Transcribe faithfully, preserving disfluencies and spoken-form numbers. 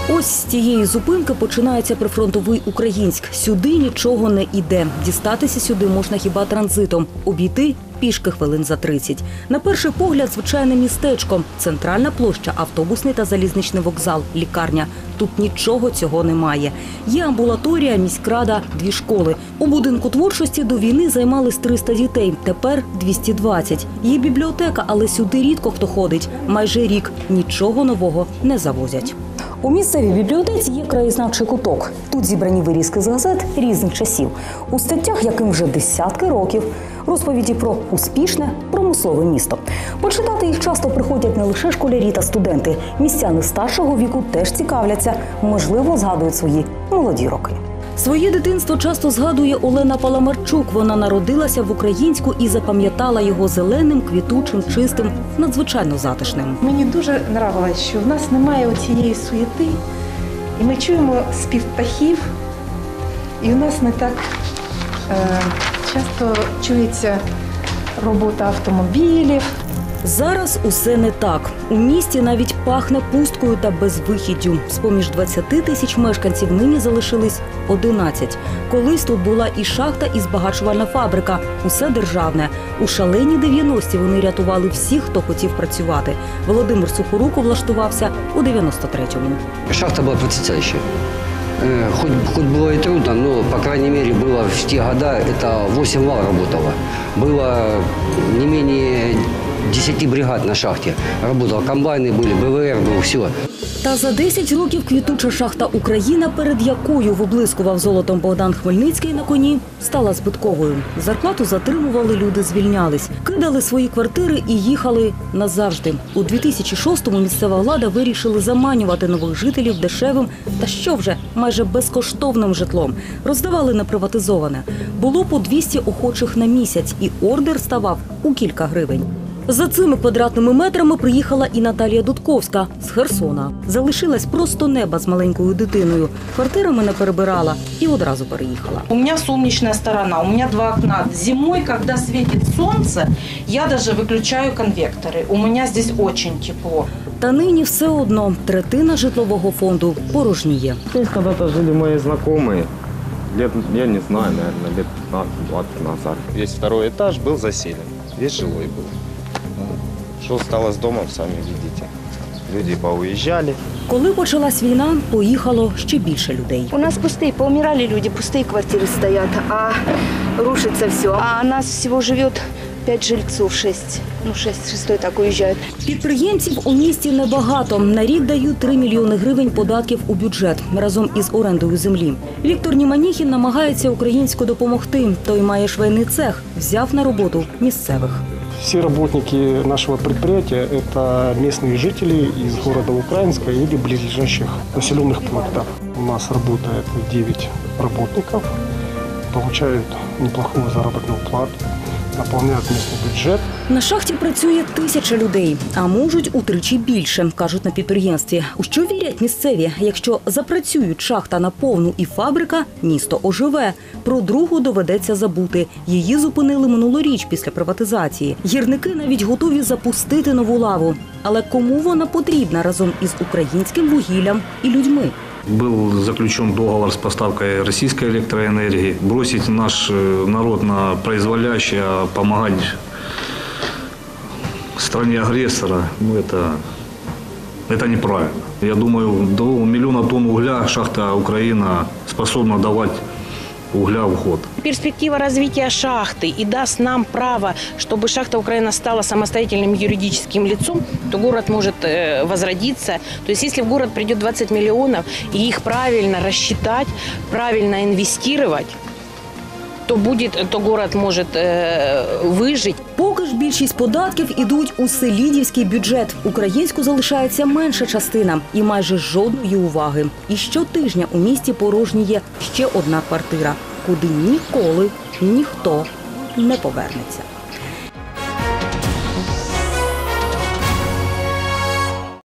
Ось з цієї зупинки починається прифронтовий Українськ. Сюди нічого не іде. Дістатися сюди можна хіба транзитом. Обійти пішки хвилин за тридцять. На перший погляд звичайне містечко. Центральна площа, автобусний та залізничний вокзал, лікарня. Тут нічого цього немає. Є амбулаторія, міськрада, дві школи. У будинку творчості до війни займались триста дітей, тепер двісті двадцять. Є бібліотека, але сюди рідко хто ходить. Майже рік нічого нового не завозять. У місцевій бібліотеці є краєзнавчий куток. Тут зібрані вирізки з газет різних часів. У статтях, яким вже десятки років, розповіді про успішне промислове місто. Почитати їх часто приходять не лише школярі та студенти. Містяни старшого віку теж цікавляться, можливо, згадують свої молоді роки. Своє дитинство часто згадує Олена Паламарчук. Вона народилася в Українську і запам'ятала його зеленим, квітучим, чистим, надзвичайно затишним. Мені дуже подобалось, що в нас немає оцієї суєти, і ми чуємо спів птахів, і у нас не так е, часто чується робота автомобілів. Зараз усе не так. У місті навіть пахне пусткою та безвихіддю. З-поміж двадцяти тисяч мешканців нині залишились одинадцять. Колись тут була і шахта, і збагачувальна фабрика. Усе державне. У шалені дев'яності вони рятували всіх, хто хотів працювати. Володимир Сухоруко влаштувався у дев'яносто третьому. Шахта була процветающая. Хоть, хоть было и трудно, но, по крайней мере, было в те года, это восемь вал работало. Было не менее десяти бригад на шахте. Работало, комбайны были, бэ вэ эр был, все. Та за десять років квітуча шахта «Україна», перед якою виблискував золотом Богдан Хмельницький на коні, стала збитковою. Зарплату затримували, люди звільнялись, кидали свої квартири і їхали назавжди. У дві тисячі шостому місцева влада вирішили заманювати нових жителів дешевим та що вже майже безкоштовним житлом. Роздавали неприватизоване. Було по двісті охочих на місяць, і ордер ставав у кілька гривень. За цими квадратними метрами приїхала і Наталія Дудковська з Херсона. Залишилась просто неба з маленькою дитиною. Квартирами не перебирала і одразу переїхала. У меня солнечная сторона, у меня два окна. Зимой, когда светит солнце, я даже выключаю конвекторы. У меня здесь очень тепло. Та нині все одно третина житлового фонду порожніє. Здесь когда-то жили мои знакомые. Лет, я не знаю, наверное, лет пятнадцать-двадцать назад. Весь второй этаж был заселен, весь жилой был. Что стало с домом, сами видите. Люди поуезжали. Коли почалась війна, поїхало ще більше людей. У нас пустые, поумирали люди, пустые квартиры стоят, а рушится все. А нас всего живет пять жильцов, шесть. Ну, шесть, шестой так уезжает. Підприємців у місті небагато. На рік дають три мільйони гривень податків у бюджет разом із орендою землі. Віктор Німаніхін намагається Українську допомогти. Той має швейний цех, взяв на роботу місцевих. Все работники нашего предприятия – это местные жители из города Украинска или близлежащих населенных пунктов. У нас работает девять работников, получают неплохую заработную плату, наповняють місцевий бюджет. На шахті працює тисяча людей, а можуть утричі більше, кажуть на підприємстві. У що вірять місцеві? Якщо запрацюють шахта на повну і фабрика, місто оживе. Про другу доведеться забути. Її зупинили минулоріч після приватизації. Гірники навіть готові запустити нову лаву. Але кому вона потрібна разом із українським вугіллям і людьми? Был заключен договор с поставкой российской электроэнергии. Бросить наш народ на произволящее, а помогать стране агрессора, ну это, это неправильно. Я думаю, до миллиона тонн угля шахта «Украина» способна давать угля в ход. Перспектива развития шахты и даст нам право, чтобы шахта «Украина» стала самостоятельным юридическим лицом, то город может э, возродиться. То есть если в город придет двадцать миллионов, и их правильно рассчитать, правильно инвестировать, то, будет, то город может э, выжить. Поки ж більшість податків ідуть у селідівський бюджет. Українську залишається менша частина і майже жодної уваги. І щотижня у місті порожніє ще одна квартира, куди ніколи ніхто не повернеться.